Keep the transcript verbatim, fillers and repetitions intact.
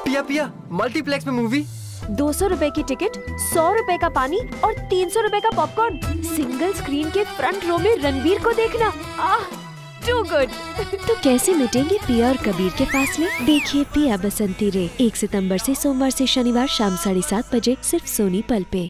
पिया पिया मल्टीप्लेक्स में मूवी। दो सौ रुपए की टिकट, सौ रुपए का पानी और तीन सौ रुपए का पॉपकॉर्न। सिंगल स्क्रीन के फ्रंट रो में रणबीर को देखना, आह टू गुड। तो कैसे मिटेंगे पिया और कबीर के फासले? देखिए पिया बसंती रे एक सितंबर से सोमवार से शनिवार शाम साढ़े सात बजे सिर्फ सोनी पल पे।